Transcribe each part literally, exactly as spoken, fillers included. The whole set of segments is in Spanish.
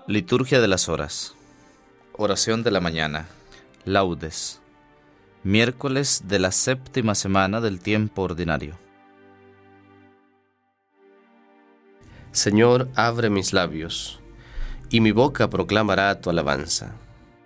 Liturgia de las Horas. Oración de la mañana. Laudes. Miércoles de la séptima semana del tiempo ordinario. Señor, abre mis labios, y mi boca proclamará tu alabanza.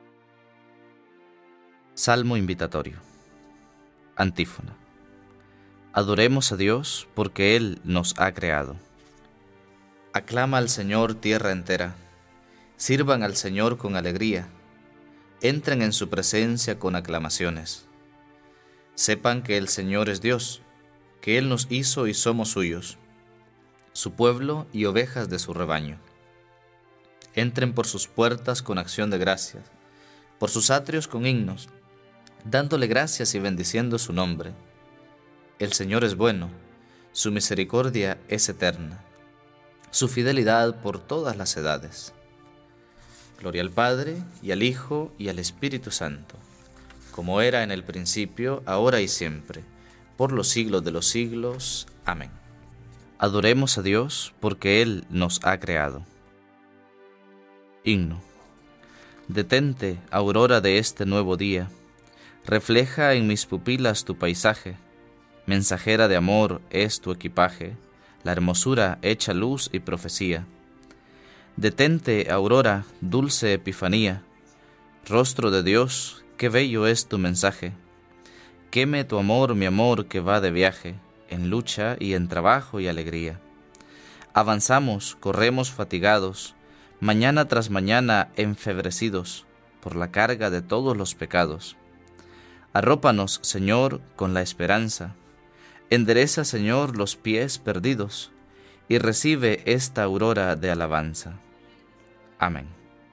Salmo invitatorio. Antífona. Adoremos a Dios porque Él nos ha creado. Aclama al Señor tierra entera. Sirvan al Señor con alegría. Entren en su presencia con aclamaciones. Sepan que el Señor es Dios, que Él nos hizo y somos suyos, su pueblo y ovejas de su rebaño. Entren por sus puertas con acción de gracias, por sus atrios con himnos, dándole gracias y bendiciendo su nombre. El Señor es bueno, su misericordia es eterna, su fidelidad por todas las edades. Gloria al Padre, y al Hijo, y al Espíritu Santo, como era en el principio, ahora y siempre, por los siglos de los siglos. Amén. Adoremos a Dios porque Él nos ha creado. Himno. Detente, aurora de este nuevo día, refleja en mis pupilas tu paisaje, mensajera de amor es tu equipaje, la hermosura hecha luz y profecía. Detente, aurora, dulce epifanía, rostro de Dios, qué bello es tu mensaje. Queme tu amor, mi amor que va de viaje, en lucha y en trabajo y alegría. Avanzamos, corremos fatigados, mañana tras mañana enfebrecidos, por la carga de todos los pecados. Arrópanos, Señor, con la esperanza. Endereza, Señor, los pies perdidos, y recibe esta aurora de alabanza. Amén.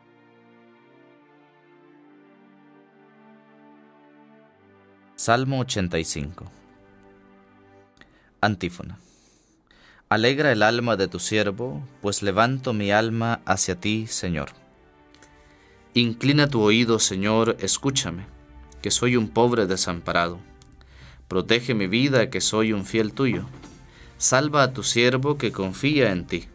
Salmo ochenta y cinco. Antífona. Alegra el alma de tu siervo, pues levanto mi alma hacia ti, Señor. Inclina tu oído, Señor, escúchame, que soy un pobre desamparado. Protege mi vida, que soy un fiel tuyo. Salva a tu siervo que confía en ti.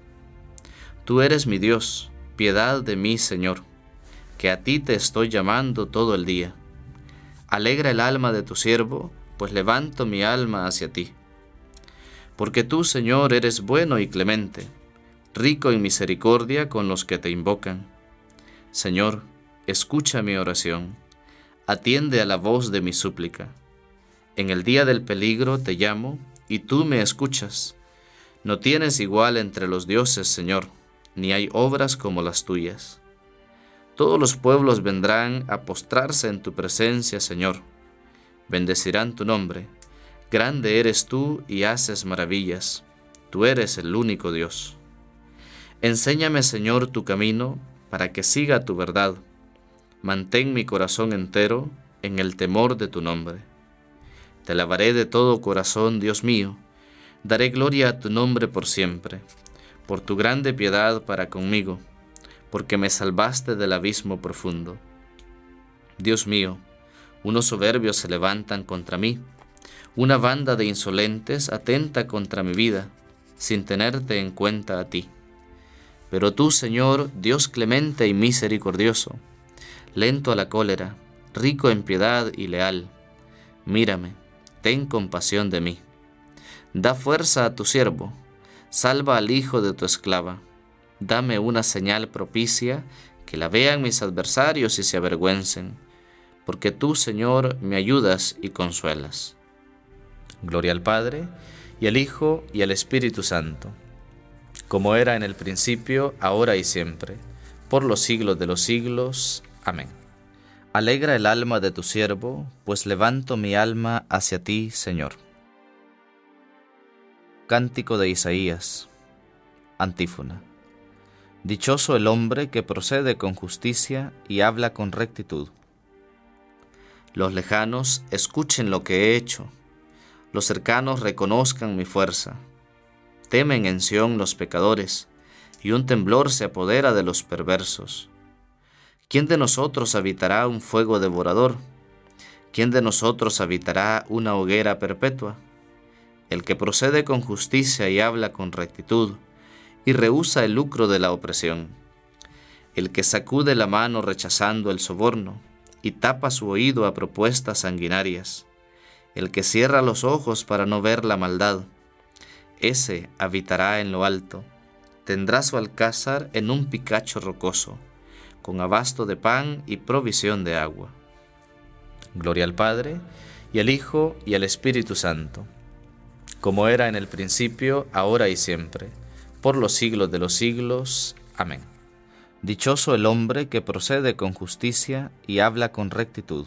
Tú eres mi Dios, piedad de mí, Señor, que a ti te estoy llamando todo el día. Alegra el alma de tu siervo, pues levanto mi alma hacia ti. Porque tú, Señor, eres bueno y clemente, rico en misericordia con los que te invocan. Señor, escucha mi oración, atiende a la voz de mi súplica. En el día del peligro te llamo, y tú me escuchas. No tienes igual entre los dioses, Señor, ni hay obras como las tuyas. Todos los pueblos vendrán a postrarse en tu presencia, Señor. Bendecirán tu nombre. Grande eres tú y haces maravillas. Tú eres el único Dios. Enséñame, Señor, tu camino, para que siga tu verdad. Mantén mi corazón entero en el temor de tu nombre. Te alabaré de todo corazón, Dios mío. Daré gloria a tu nombre por siempre, por tu grande piedad para conmigo, porque me salvaste del abismo profundo. Dios mío, unos soberbios se levantan contra mí, una banda de insolentes atenta contra mi vida, sin tenerte en cuenta a ti. Pero tú, Señor, Dios clemente y misericordioso, lento a la cólera, rico en piedad y leal, mírame, ten compasión de mí. Da fuerza a tu siervo, salva al hijo de tu esclava. Dame una señal propicia, que la vean mis adversarios y se avergüencen, porque tú, Señor, me ayudas y consuelas. Gloria al Padre, y al Hijo, y al Espíritu Santo, como era en el principio, ahora y siempre, por los siglos de los siglos. Amén. Alegra el alma de tu siervo, pues levanto mi alma hacia ti, Señor. Cántico de Isaías. Antífona. Dichoso el hombre que procede con justicia y habla con rectitud. Los lejanos escuchen lo que he hecho, los cercanos reconozcan mi fuerza. Temen en Sión los pecadores, y un temblor se apodera de los perversos. ¿Quién de nosotros habitará un fuego devorador? ¿Quién de nosotros habitará una hoguera perpetua? El que procede con justicia y habla con rectitud, y rehúsa el lucro de la opresión. el que sacude la mano rechazando el soborno y tapa su oído a propuestas sanguinarias, el que cierra los ojos para no ver la maldad, ese habitará en lo alto, tendrá su alcázar en un picacho rocoso, con abasto de pan y provisión de agua. Gloria al Padre, y al Hijo, y al Espíritu Santo, como era en el principio, ahora y siempre, por los siglos de los siglos. Amén. Dichoso el hombre que procede con justicia y habla con rectitud.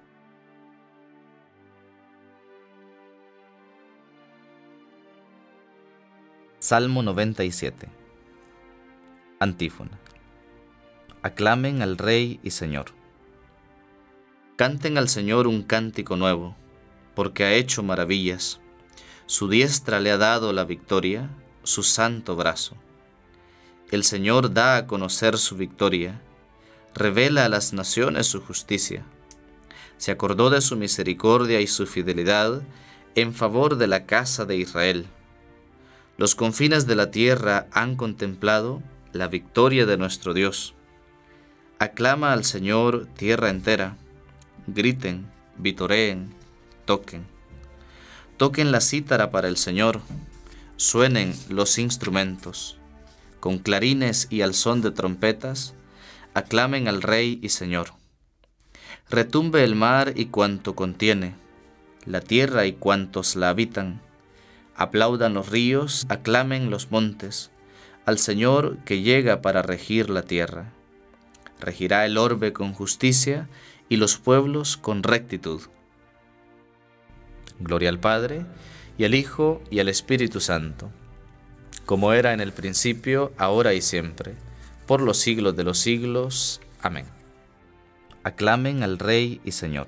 Salmo noventa y siete. Antífona. Aclamen al Rey y Señor. Canten al Señor un cántico nuevo, porque ha hecho maravillas. Su diestra le ha dado la victoria, su santo brazo. El Señor da a conocer su victoria, revela a las naciones su justicia. Se acordó de su misericordia y su fidelidad en favor de la casa de Israel. Los confines de la tierra han contemplado la victoria de nuestro Dios. Aclama al Señor tierra entera, griten, vitoreen, toquen. Toquen la cítara para el Señor, suenen los instrumentos. Con clarines y al son de trompetas, aclamen al Rey y Señor. Retumbe el mar y cuanto contiene, la tierra y cuantos la habitan. Aplaudan los ríos, aclamen los montes, al Señor que llega para regir la tierra. Regirá el orbe con justicia y los pueblos con rectitud. Gloria al Padre, y al Hijo, y al Espíritu Santo, como era en el principio, ahora y siempre, por los siglos de los siglos. Amén. Aclamen al Rey y Señor.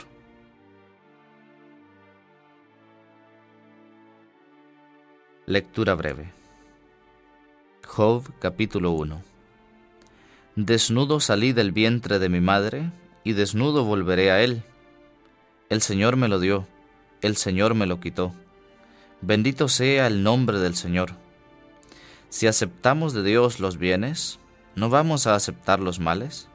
Lectura breve. Job, capítulo uno. Desnudo salí del vientre de mi madre, y desnudo volveré a él. El Señor me lo dio, el Señor me lo quitó. Bendito sea el nombre del Señor. Si aceptamos de Dios los bienes, ¿no vamos a aceptar los males?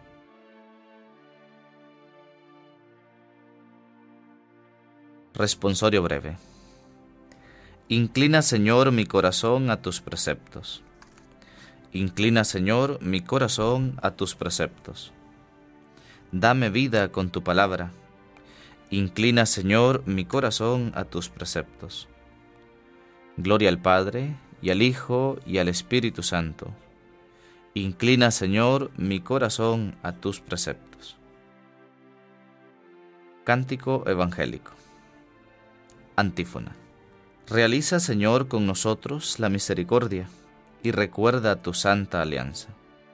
Responsorio breve. Inclina, Señor, mi corazón a tus preceptos. Inclina, Señor, mi corazón a tus preceptos. Dame vida con tu palabra. Inclina, Señor, mi corazón a tus preceptos. Gloria al Padre, y al Hijo, y al Espíritu Santo. Inclina, Señor, mi corazón a tus preceptos. Cántico evangélico. Antífona. Realiza, Señor, con nosotros la misericordia, y recuerda tu santa alianza.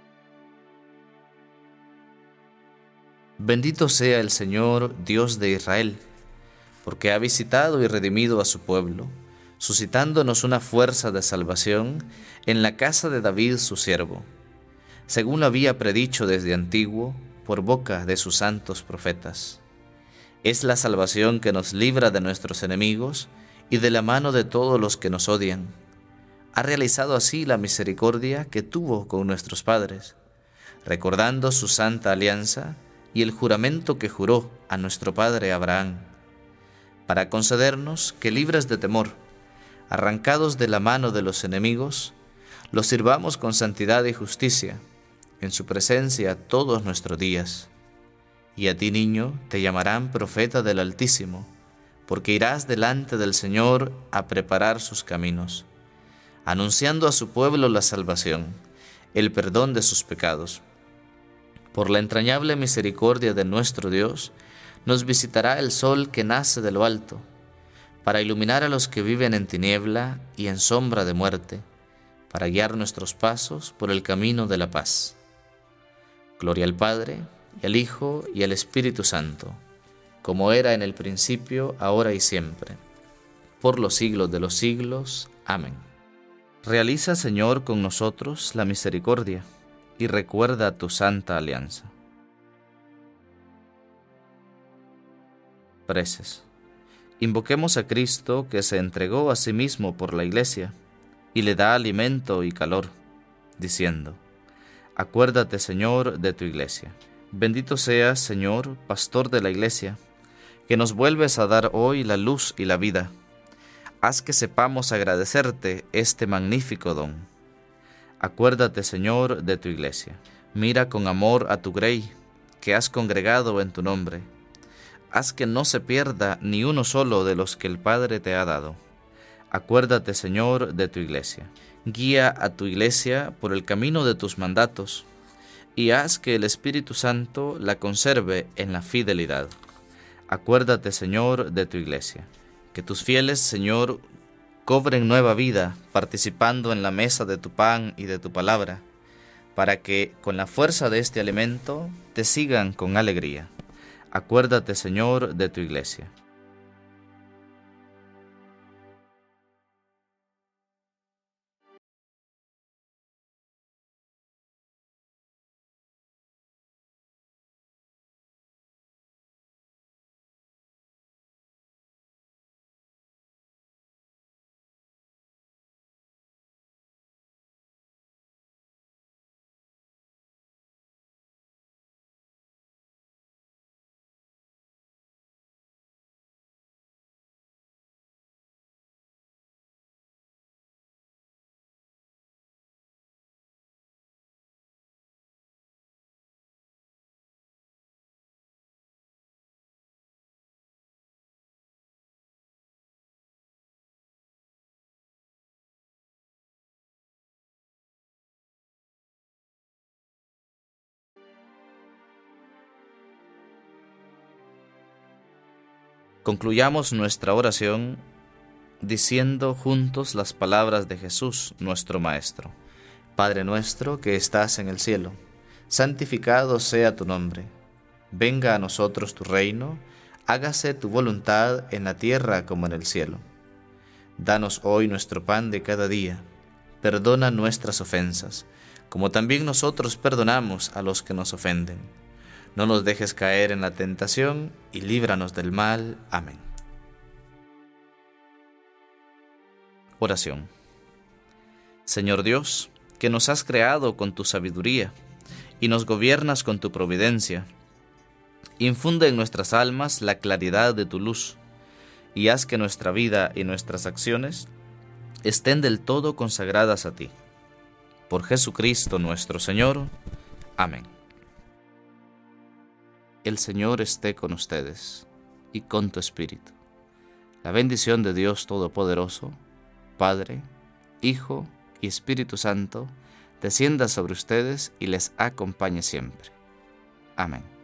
Bendito sea el Señor, Dios de Israel, porque ha visitado y redimido a su pueblo, suscitándonos una fuerza de salvación en la casa de David su siervo, según lo había predicho desde antiguo por boca de sus santos profetas. Es la salvación que nos libra de nuestros enemigos y de la mano de todos los que nos odian. Ha realizado así la misericordia que tuvo con nuestros padres, recordando su santa alianza y el juramento que juró a nuestro padre Abraham, para concedernos que, libres de temor, arrancados de la mano de los enemigos, los sirvamos con santidad y justicia, en su presencia todos nuestros días. Y a ti, niño, te llamarán profeta del Altísimo, porque irás delante del Señor a preparar sus caminos, anunciando a su pueblo la salvación, el perdón de sus pecados. Por la entrañable misericordia de nuestro Dios, nos visitará el sol que nace de lo alto, para iluminar a los que viven en tiniebla y en sombra de muerte, para guiar nuestros pasos por el camino de la paz. Gloria al Padre, y al Hijo, y al Espíritu Santo, como era en el principio, ahora y siempre, por los siglos de los siglos. Amén. Realiza, Señor, con nosotros la misericordia, y recuerda tu santa alianza. Preces. Invoquemos a Cristo, que se entregó a sí mismo por la Iglesia, y le da alimento y calor, diciendo: Acuérdate, Señor, de tu iglesia. Bendito seas, Señor, pastor de la iglesia, que nos vuelves a dar hoy la luz y la vida. Haz que sepamos agradecerte este magnífico don. Acuérdate, Señor, de tu iglesia. Mira con amor a tu grey, que has congregado en tu nombre. Haz que no se pierda ni uno solo de los que el Padre te ha dado. Acuérdate, Señor, de tu iglesia. Guía a tu iglesia por el camino de tus mandatos, y haz que el Espíritu Santo la conserve en la fidelidad. Acuérdate, Señor, de tu iglesia. Que tus fieles, Señor, cobren nueva vida, participando en la mesa de tu pan y de tu palabra, para que, con la fuerza de este alimento, te sigan con alegría. Acuérdate, Señor, de tu iglesia. Concluyamos nuestra oración diciendo juntos las palabras de Jesús, nuestro Maestro. Padre nuestro que estás en el cielo, santificado sea tu nombre. Venga a nosotros tu reino, hágase tu voluntad en la tierra como en el cielo. Danos hoy nuestro pan de cada día. Perdona nuestras ofensas, como también nosotros perdonamos a los que nos ofenden. No nos dejes caer en la tentación y líbranos del mal. Amén. Oración. Señor Dios, que nos has creado con tu sabiduría y nos gobiernas con tu providencia, infunde en nuestras almas la claridad de tu luz y haz que nuestra vida y nuestras acciones estén del todo consagradas a ti. Por Jesucristo nuestro Señor. Amén. El Señor esté con ustedes y con tu espíritu. La bendición de Dios Todopoderoso, Padre, Hijo y Espíritu Santo, descienda sobre ustedes y les acompañe siempre. Amén.